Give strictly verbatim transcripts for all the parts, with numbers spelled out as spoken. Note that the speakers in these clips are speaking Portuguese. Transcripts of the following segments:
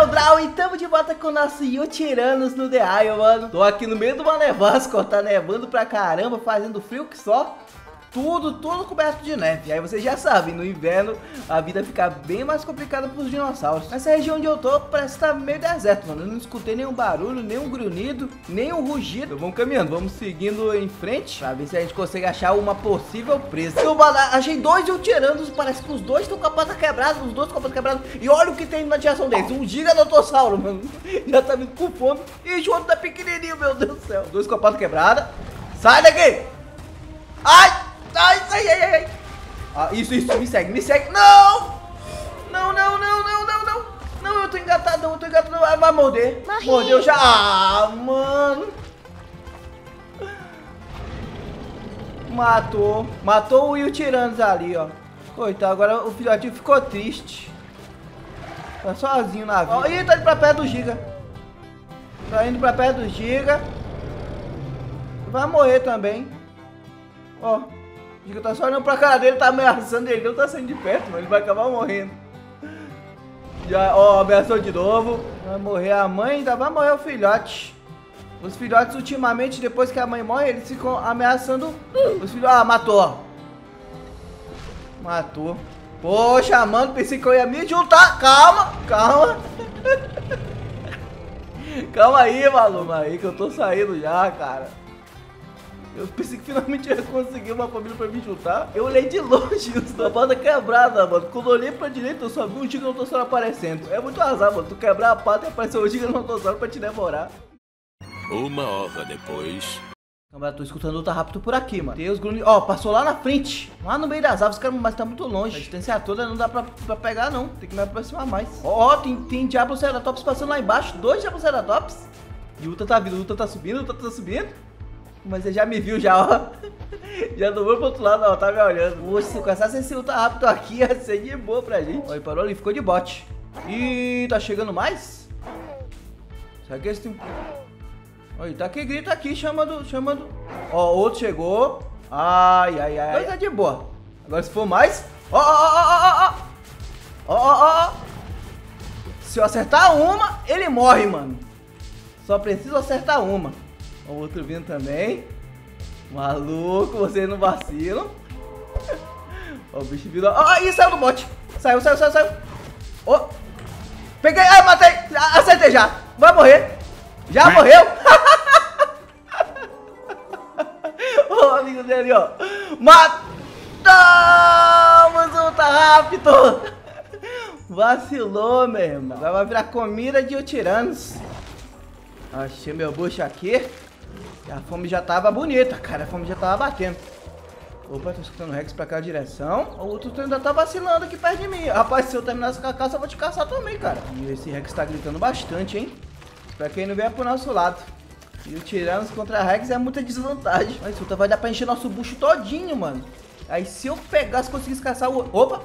o Draw e tamo de volta com o nosso Yutiranos no The Isle, mano. Tô aqui no meio de uma nevasca, tá nevando pra caramba, fazendo frio que só. Tudo, tudo coberto de neve. E aí vocês já sabem, no inverno a vida fica bem mais complicada pros dinossauros. Nessa região onde eu tô, parece que tá meio deserto, mano. Eu não escutei nenhum barulho, nenhum grunhido, nenhum rugido. Então, vamos caminhando, vamos seguindo em frente pra ver se a gente consegue achar uma possível presa. Eu achei dois Yutiranos, parece que os dois estão com a pata quebrada, os dois com a pata quebrada. E olha o que tem na direção deles, um giganotossauro, mano. Já tá vindo com fome. E o outro tá pequenininho, meu Deus do céu. Dois com a pata quebrada. Sai daqui! Ai! Ai, ai, ai, ai. Ah, isso, isso, me segue, me segue. Não! Não, não, não, não, não, não. Não, eu tô engatadão, eu tô engatadão. Vai, vai morder. Morri. Mordeu já. Ah, mano. Matou. Matou o Yutiranos ali, ó. Coitado, agora o filhotinho ficou triste. Tá sozinho na vida. Ó, ih, tá indo pra perto do Giga. Tá indo pra perto do Giga. Vai morrer também. Ó. O Giga tá só olhando pra cara dele, tá ameaçando ele, não tá saindo de perto, mano. Ele vai acabar morrendo. Já, ó, ameaçou de novo. Vai morrer a mãe, ainda vai morrer o filhote. Os filhotes, ultimamente, depois que a mãe morre, eles ficam ameaçando os filhotes. Ah, matou. Matou. Poxa, mano, pensei que eu ia me juntar. Calma, calma. Calma aí, maluco. Aí que eu tô saindo já, cara. Eu pensei que finalmente eu ia conseguir uma família pra me juntar. Eu olhei de longe, a pata quebrada, mano. Quando eu olhei pra direita, eu só vi um giganotossauro aparecendo. É muito azar, mano. Tu quebrar a pata e aparecer um giganotossauro pra te devorar. Uma hora depois. Câmera, tô escutando luta rápido por aqui, mano. Tem os grunhidos. Ó, passou lá na frente. Lá no meio das árvores, cara, mas tá muito longe. A distância toda não dá pra, pra pegar, não. Tem que me aproximar mais. Ó, tem, tem Diabloceratops passando lá embaixo. Dois Diabloceratops. E o Uta tá vindo, o Uta tá subindo, o Uta tá subindo. Mas ele já me viu já, ó. Já dobrou pro outro lado, ó. Tá me olhando. Poxa, se começasse esse ultra rápido aqui, ia ser de boa pra gente. Ó, ele parou ali, ficou de bote. Ih, tá chegando mais? Será que esse tem... Olha, tá que grita aqui, chamando, chamando. Ó, outro chegou. Ai, ai, ai. Mas é de boa. Agora se for mais... Ó, ó, ó, ó, ó, ó. Ó, ó, ó. Se eu acertar uma, ele morre, mano. Só preciso acertar uma. O outro vindo também. Maluco, vocês não vacilam. Ó, o bicho vindo. Ah, ih, saiu do bote. Saiu, saiu, saiu, saiu. Ó. Peguei. Ah, matei. Acertei já. Vai morrer. Já morreu. Ó, o amigo dele, ó. Matamos. Ultra rápido. Vacilou, meu irmão. Agora vai virar comida de Yutiranos. Achei meu bucho aqui. E a fome já tava bonita, cara. A fome já tava batendo. Opa, tô escutando o Rex pra aquela direção. O outro ainda tá vacilando aqui perto de mim. Rapaz, se eu terminar essa caça, eu vou te caçar também, cara. E esse Rex tá gritando bastante, hein? Pra quem não vier pro nosso lado. E o Yutiranos contra Rex é muita desvantagem. Mas isso vai dar pra encher nosso bucho todinho, mano. Aí se eu pegasse, conseguisse caçar o... Opa!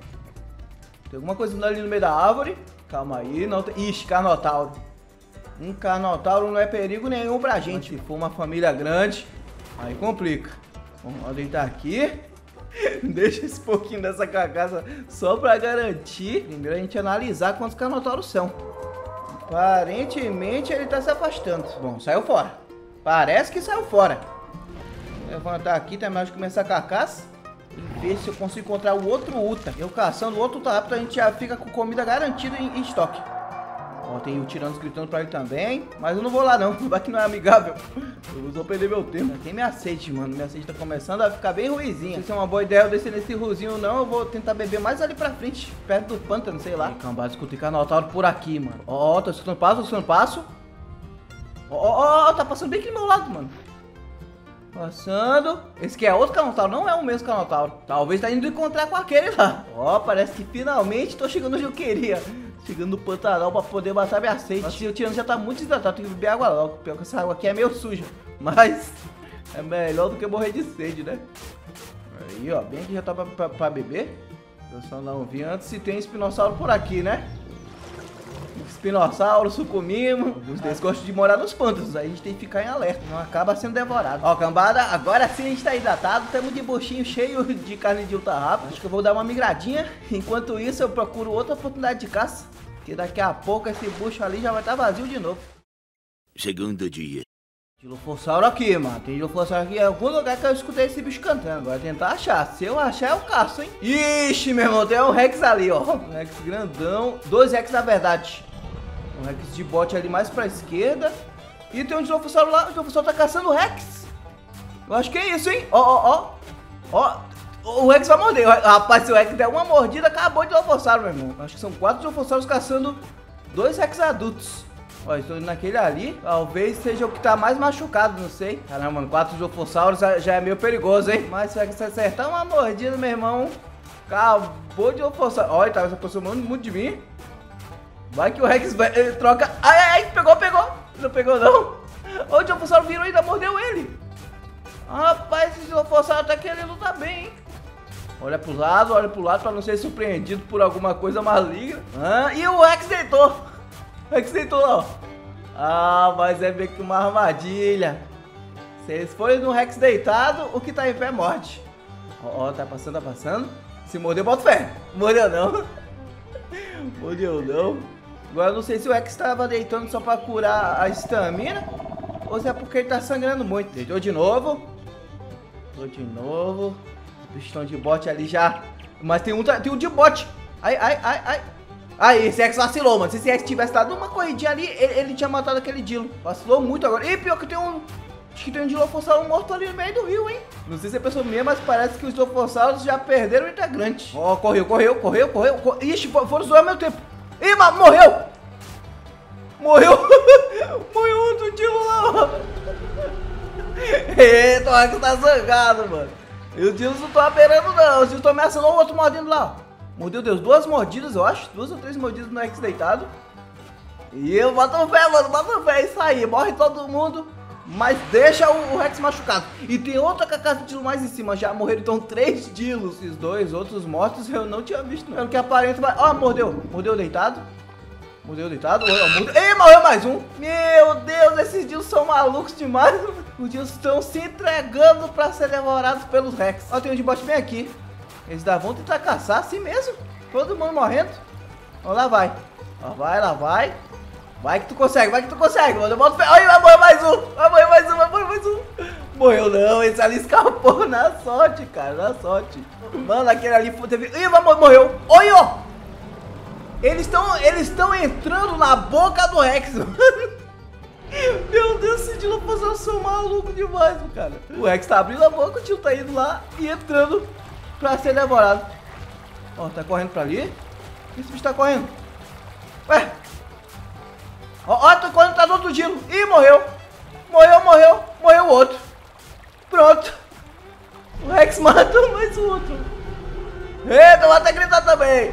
Tem alguma coisa ali no meio da árvore. Calma aí, não tem... Ixi, Carnotauro. Um Carnotauro não é perigo nenhum pra gente. Mas se for uma família grande, aí complica. Vamos deitar aqui. Deixa esse pouquinho dessa carcaça só pra garantir. Primeiro a gente analisar quantos Carnotauros são. Aparentemente ele tá se afastando. Bom, saiu fora. Parece que saiu fora. Vou levantar aqui, terminar de comer essa carcaça. E ver se eu consigo encontrar o outro Uta. Eu caçando o outro Uta rápido, a gente já fica com comida garantida em, em estoque. Ó, tem o Yutiranos gritando pra ele também. Mas eu não vou lá não, vai que não é amigável. Eu vou perder meu tempo. Tem minha sede, mano. Minha sede tá começando a ficar bem ruizinha. Não sei se é uma boa ideia eu descer nesse ruizinho ou não. Eu vou tentar beber mais ali pra frente, perto do pântano, sei lá. Cambada, escutei Carnotauro por aqui, mano. Ó, ó, tô escutando passo, tô escutando passo. Ó, ó, ó, tá passando bem aqui do meu lado, mano. Passando. Esse aqui é outro Carnotauro, não é o mesmo Carnotauro. Talvez tá indo encontrar com aquele lá. Ó, parece que finalmente tô chegando onde eu queria. Chegando no Pantanal pra poder matar minha sede. Nossa, o Yutiranos já tá muito desidratado, tem que beber água logo. Pior que essa água aqui é meio suja, mas é melhor do que morrer de sede, né? Aí, ó, bem que já tá pra, pra, pra beber. Eu só não vi antes se tem espinossauro por aqui, né? Espinossauro, sucumimo. Alguns deles gostam de morar nos pântanos, aí a gente tem que ficar em alerta, não acaba sendo devorado. Ó, cambada, agora sim a gente tá hidratado, estamos de buchinho cheio de carne de ultra rápido. Acho que eu vou dar uma migradinha. Enquanto isso, eu procuro outra oportunidade de caça. Que daqui a pouco esse bucho ali já vai estar vazio de novo. Segundo dia. Dilofossauro aqui, mano. Tem Dilofossauro aqui em algum lugar que eu escutei esse bicho cantando. Agora tentar achar. Se eu achar, eu caço, hein? Ixi, meu irmão. Tem um Rex ali, ó. Um Rex grandão. Dois Rex, na verdade. Um Rex de bote ali mais pra esquerda. E tem um Dilofossauro lá. O Dilofossauro tá caçando o Rex. Eu acho que é isso, hein? Ó, ó, ó. Ó. O Rex vai morder. Rapaz, se o Rex der uma mordida, acabou de Dilofossauro, meu irmão. Acho que são quatro Dilofossauros caçando dois Rex adultos. Ó, estou indo naquele ali. Talvez seja o que tá mais machucado, não sei. Caramba, mano, quatro Dilofossauros já é meio perigoso, hein? Mas se você acertar uma mordida, meu irmão, acabou de Dilofossauro. Olha, tá se aproximando muito de mim. Vai que o Rex vai, ele troca. Ai, ai, ai, pegou, pegou. Não pegou, não. Ó, o Dilofossauro virou e ainda mordeu ele. Rapaz, esse Dilofossauro tá querendo lutar bem, hein? Olha pro lado, olha pro lado pra não ser surpreendido por alguma coisa maligna. Ah, e o Rex deitou. O Rex deitou, ó. Ah, mas é meio que uma armadilha. Se eles forem no Rex deitado, o que tá em pé morde. Ó, ó, tá passando, tá passando. Se mordeu, bota fé. Mordeu não. Mordeu não. Agora eu não sei se o Rex tava deitando só pra curar a estamina ou se é porque ele tá sangrando muito. Deitou de novo. Deitou de novo. Os bichos estão de bote ali já. Mas tem um, tem um de bote. Ai, ai, ai, ai. Aí, esse Rex vacilou, mano. Se esse Rex tivesse dado uma corridinha ali, ele, ele tinha matado aquele Dilo. Vacilou muito agora. E pior que tem um... Acho que tem um Dilofossauro morto ali no meio do rio, hein? Não sei se é pessoa minha, mas parece que os Dilofossauros já perderam o integrante. Ó, oh, correu, correu, correu, correu. Cor... Ixi, foram os dois ao mesmo tempo. Ih, mas morreu! Morreu! Morreu outro Dilo lá, ó. Eita, o Rex tá zangado, mano. E os Dilos não estão aperando, não. Os Dilos estão ameaçando o outro mordendo lá, ó. Mordeu, Deus, duas mordidas, eu acho. Duas ou três mordidas no Rex deitado. E eu boto fé, mano, boto fé. É isso aí, morre todo mundo. Mas deixa o, o Rex machucado. E tem outra cacaça de Dilo mais em cima. Já morreram então três Dilos. Esses dois outros mortos eu não tinha visto, não. Pelo que aparenta, mas... Ó, mordeu. Mordeu deitado. Mordeu deitado. Ó, mordeu. Ih, morreu mais um. Meu Deus, esses Dilos são malucos demais. Os Dilos estão se entregando pra ser devorados pelos Rex. Ó, tem um de bote bem aqui. Eles dá, vão tentar caçar assim mesmo. Todo mundo morrendo. Ó, lá vai. Lá vai, lá vai. Vai que tu consegue, vai que tu consegue, mano. Eu boto fé. Ai, vai morrer mais um. Vai morrer mais um, vai morrer mais um. Morreu não, esse ali escapou na sorte, cara, na sorte. Mano, aquele ali teve... Ih, vai morrer, morreu. Olha, ó. Eles estão eles estão entrando na boca do Rex, mano. Meu Deus, esse Dilofossauro são maluco demais, cara. O Rex tá abrindo a boca, o tio tá indo lá e entrando pra ser devorado. Ó, tá correndo pra ali. Esse bicho tá correndo. Ué. Ó, ó, tá correndo, tá do outro Dilo. Ih, morreu. Morreu, morreu. Morreu o outro. Pronto. O Rex matou mais o outro. Eita, vou até gritar também.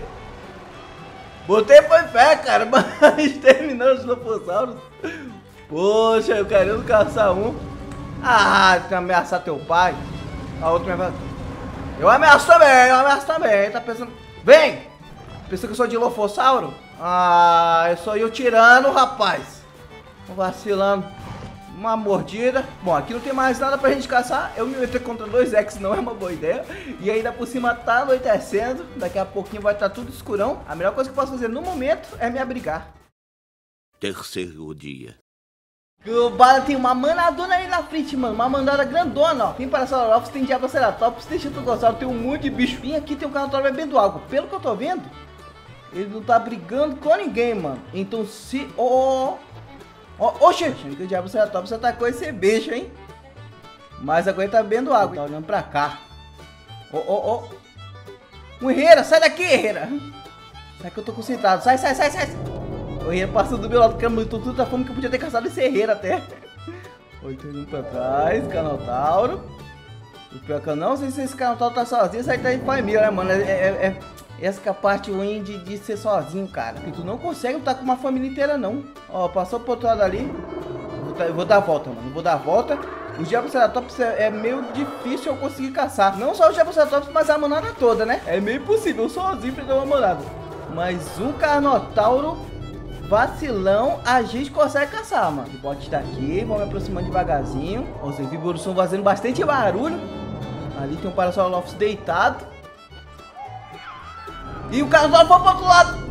Botei foi fé, cara. Mas terminando os Dilofossauros. Poxa, eu querendo caçar um. Ah, tem que ameaçar teu pai. A outra me ameaça. Eu ameaço também, eu ameaço também. Tá pensando... Vem! Pensa que eu sou Dilofossauro? Ah, eu sou eu tirando, rapaz. Tô vacilando. Uma mordida. Bom, aqui não tem mais nada pra gente caçar. Eu me meter contra dois Rex não é uma boa ideia. E ainda por cima tá anoitecendo. Daqui a pouquinho vai estar tudo escurão. A melhor coisa que eu posso fazer no momento é me abrigar. Terceiro dia. O Bala tem uma manadona ali na frente, mano. Uma mandada grandona, ó. Tem Parasaurolophus, tem Diabloceratops, tem Chitogossauro, tem um monte de bicho. Vem aqui, tem um Carnotauro bebendo água. Pelo que eu tô vendo, ele não tá brigando com ninguém, mano. Então se... Ó... Ó... Oxê! Achando que o Diabloceratops atacou esse bicho, hein? Mas agora ele tá bebendo água. Tá olhando pra cá. Ó, ó, ó. Um Herrera, sai daqui, Herrera. Sai que eu tô concentrado. Sai, sai, sai, sai. O Herrera passando do meu lado, porque eu tô tudo da fome que eu podia ter caçado esse Herrera até. Oito indo pra trás, Carnotauro. O pior que eu não sei se esse Carnotauro tá sozinho, isso aí tá em família, né, mano? É, é, é essa que é a parte ruim de, de ser sozinho, cara. Porque tu não consegue lutar com uma família inteira, não. Ó, passou pro outro lado ali. Vou, tá, eu vou dar a volta, mano. Vou dar a volta. Os Diabloceratops é, é meio difícil eu conseguir caçar. Não só os Diabloceratops, mas a manada toda, né? É meio impossível, sozinho pra dar uma manada. Mas um Carnotauro vacilão, a gente consegue caçar, mano. O bote tá aqui, vamos me aproximando devagarzinho. Os Víboros estão fazendo bastante barulho. Ali tem um Parasaurolophus deitado. E o Carnotauro foi pro outro lado.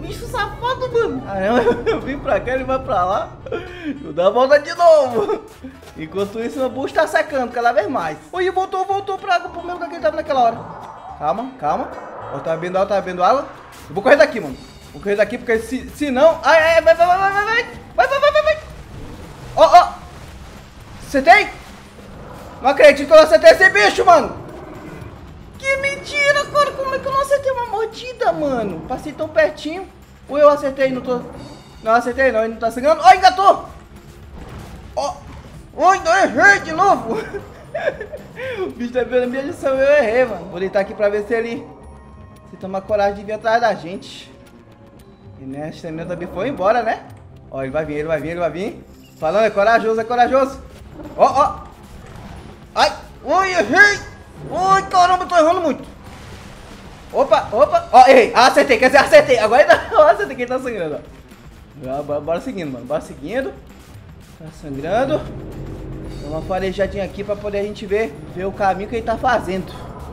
bicho safado, mano. Caramba, eu vim pra cá, ele vai pra lá. Eu dou a volta de novo. Enquanto isso, meu bucho tá secando cada vez mais. Oi, voltou, voltou pra água, pro mesmo lugar que ele tava naquela hora. Calma, calma. Ó, tá bebendo água, tá bebendo água. Eu vou correr daqui, mano. Vou correr daqui, porque se, se não... Ai, ai, vai, vai, vai, vai, vai, vai. Vai, vai, vai, vai, vai. Ó, ó. Acertei? Não acredito que eu acertei esse bicho, mano. Que mentira, cara. Como é que eu não acertei uma mordida, mano? Passei tão pertinho. Ou eu acertei e não tô... Não acertei não, ele não tá sangrando. Ó, engatou. Ó. Oi, eu errei de novo. O bicho tá vendo a minha lição, eu errei, mano. Vou deitar aqui pra ver se ele... Se toma coragem de vir atrás da gente. E né, a estamina também foi embora, né? Ó, ele vai vir, ele vai vir, ele vai vir. Falando, é corajoso, é corajoso. Ó, ó. Ai, oi, errei. Oi, caramba, eu tô errando muito. Opa, opa. Ó, errei. Ah, acertei, quer dizer, acertei. Agora ainda... Ó, acertei, quem tá sangrando, ó. Bora, bora seguindo, mano. Bora seguindo. Tá sangrando. Dá uma farejadinha aqui pra poder a gente ver, ver o caminho que ele tá fazendo.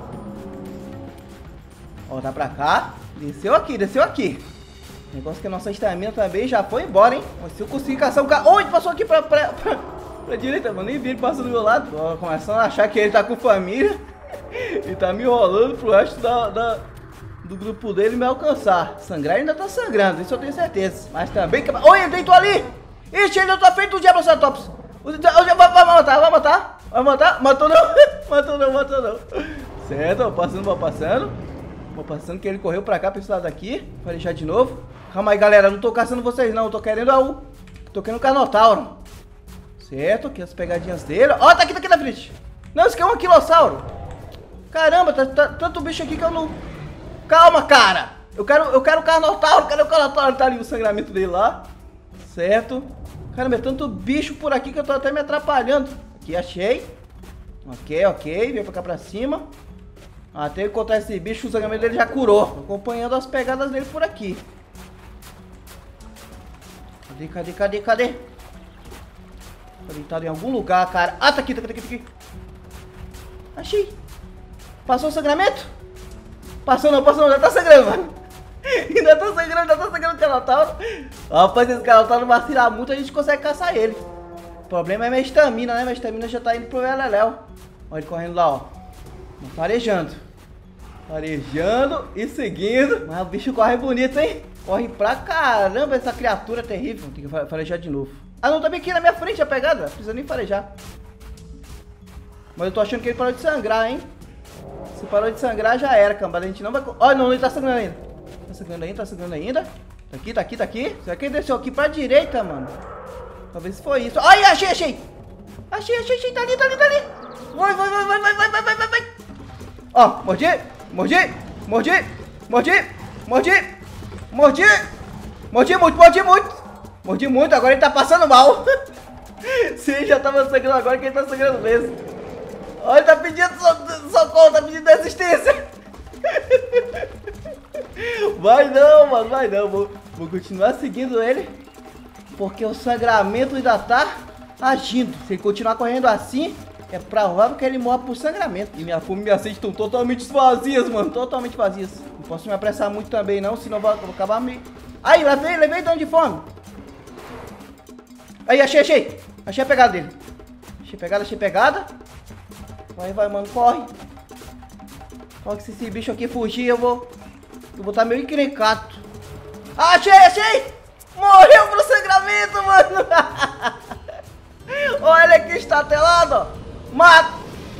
Ó, tá pra cá. Desceu aqui, desceu aqui. O negócio que a nossa estamina também já foi embora, hein? Mas se eu conseguir caçar um cara... Oh, ele passou aqui pra, pra, pra, pra direita, mano. Nem vi ele passando do meu lado. Tô começando a achar que ele tá com família. E tá me enrolando pro resto da, da, do grupo dele me alcançar. Sangrar ainda tá sangrando, isso eu tenho certeza. Mas também... Oi, ele deitou ali! Ixi, ele tá feito do Diabloceratops. Vai, vai matar, vai matar. Vai matar? Matou não. Matou não, matou não. Certo, vou passando, vou passando. Vou passando que ele correu pra cá, pra esse lado aqui. Vou deixar de novo. Calma aí, galera. Não tô caçando vocês, não. Eu tô querendo a U. Tô querendo o Carnotauro. Certo, aqui as pegadinhas dele. Ó, tá aqui, tá aqui na frente. Não, isso aqui é um Anquilossauro. Caramba, tá, tá tanto bicho aqui que eu não... Calma, cara. Eu quero, eu quero o Carnotauro. Cadê o Carnotauro? Tá ali o sangramento dele lá. Certo. Caramba, é tanto bicho por aqui que eu tô até me atrapalhando. Aqui, achei. Ok, ok. Vem pra cá pra cima. Até encontrar esse bicho, o sangramento dele já curou. Tô acompanhando as pegadas dele por aqui. Cadê, cadê, cadê, cadê? Tá deitado em algum lugar, cara. Ah, tá aqui, tá aqui, tá aqui, tá aqui. Achei. Passou o sangramento? Passou não, passou não. Já tá sangrando, mano. Ainda tá sangrando, ainda tá sangrando o Carnotauro. Rapaz, esse Carnotauro vacilar muito, a gente consegue caçar ele. O problema é minha estamina, né? Minha estamina já tá indo pro Eleléu. Olha ele correndo lá, ó. Farejando. Farejando e seguindo. Mas o bicho corre bonito, hein? Corre pra caramba essa criatura terrível. Tem que farejar de novo. Ah, não, tá bem aqui na minha frente a pegada. Não precisa nem farejar. Mas eu tô achando que ele parou de sangrar, hein? Se parou de sangrar, já era, cambada. A gente não vai... Olha, não, ele tá sangrando ainda. Tá sangrando ainda, tá sangrando ainda. Tá aqui, tá aqui, tá aqui. Será que ele desceu aqui pra direita, mano? Talvez foi isso. Ai, achei, achei. Achei, achei, achei. Tá ali, tá ali, tá ali. Vai, vai, vai, vai, vai, vai, vai, vai, vai, vai. Ó, mordi, mordi, mordi, mordi, mordi, mordi, mordi muito, mordi muito, mordi muito, agora ele tá passando mal. Se ele já tava sangrando agora, que ele tá sangrando mesmo. Ó, ele tá pedindo socorro, tá pedindo assistência. Vai não, mano, vai não, vou, vou continuar seguindo ele, porque o sangramento ainda tá agindo. Se ele continuar correndo assim... É provável que ele morra por sangramento. E minha fome e minha sede estão totalmente vazias, mano. Totalmente vazias. Não posso me apressar muito também, não. Senão eu vou, vou acabar me... Aí, levei, levei dano de fome. Aí, achei, achei. Achei a pegada dele. Achei pegada, achei pegada. Vai, vai, mano, corre. Corre que se esse bicho aqui fugir, eu vou... Eu vou estar meio encrencado. Ah, achei, achei. Morreu pro sangramento, mano. Olha ele aqui, está telado, ó. Mata!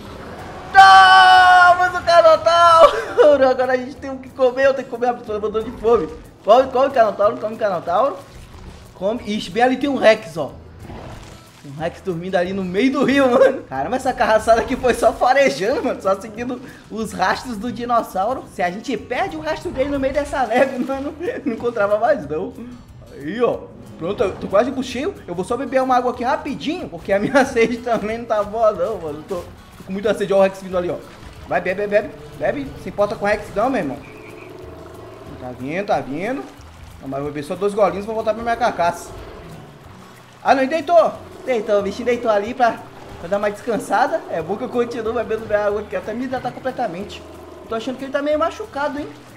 Mas o Carnotauro! Agora a gente tem que comer, eu tenho que comer a pessoa mandando de fome. Come, come Carnotauro, come Carnotauro. Come. Ixi, bem ali tem um Rex, ó. Um Rex dormindo ali no meio do rio, mano. Caramba, essa carraçada aqui foi só farejando, mano. Só seguindo os rastros do dinossauro. Se a gente perde o rastro dele no meio dessa neve, mano, não encontrava mais, não. Aí, ó. Pronto, eu tô quase com cheio. Eu vou só beber uma água aqui rapidinho, porque a minha sede também não tá boa não, mano. Eu tô, tô com muita sede. Ó o Rex vindo ali, ó. Vai, bebe, bebe, bebe. Se importa com o Rex não, meu irmão. Tá vindo, tá vindo. Não, mas eu vou beber só dois golinhos e vou voltar pra minha carcaça. Ah, não, ele deitou. Deitou, o bichinho deitou ali pra, pra dar uma descansada. É bom que eu continuo bebendo minha água, que até me hidratar completamente. Tô achando que ele tá meio machucado, hein.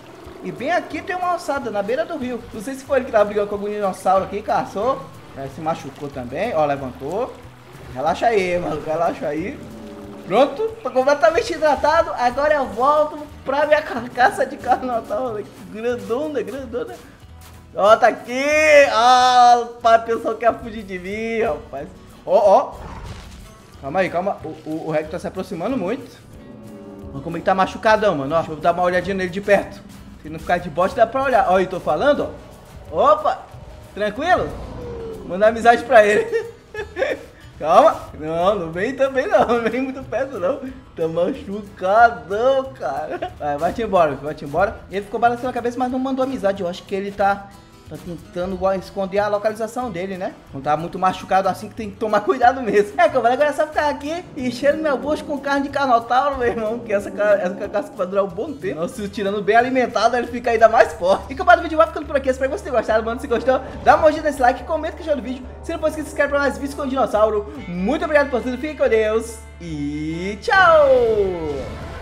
E bem aqui tem uma ossada, na beira do rio. Não sei se foi ele que tava brigando com algum dinossauro aqui, caçou. É, se machucou também, ó, levantou. Relaxa aí, mano, relaxa aí. Pronto, tô completamente hidratado. Agora eu volto pra minha carcaça de carnotauro. Grandona, grandona. Ó, tá aqui. Ah, o pai pensou que ia fugir de mim, rapaz. Ó, ó. Calma aí, calma. O, o, o Reg tá se aproximando muito. Olha como ele tá machucadão, mano. Ó, deixa eu dar uma olhadinha nele de perto. Se não ficar de bote, dá pra olhar. Ó, eu tô falando, ó. Opa, tranquilo? Mandar amizade pra ele. Calma. Não, não vem também não. Não vem muito perto não. Tá machucadão, cara. Vai, vai-te embora, vai-te embora. Ele ficou balançando a cabeça, mas não mandou amizade. Eu acho que ele tá... Tá tentando esconder a localização dele, né? Não tá muito machucado assim, que tem que tomar cuidado mesmo. É, Cavaleiro, agora é só ficar aqui e enchendo meu bucho com carne de carnotauro, meu irmão. Que essa, essa carcaça vai durar um bom tempo. Nossa, tirando bem alimentado, ele fica ainda mais forte. E acabado o vídeo vai ficando por aqui. Espero que vocês tenham gostado, mano. Se gostou, dá uma mordida nesse like, comenta que achou do vídeo. Se não for inscrito, se inscreve pra mais vídeos com o dinossauro. Muito obrigado por tudo, fique com Deus e tchau!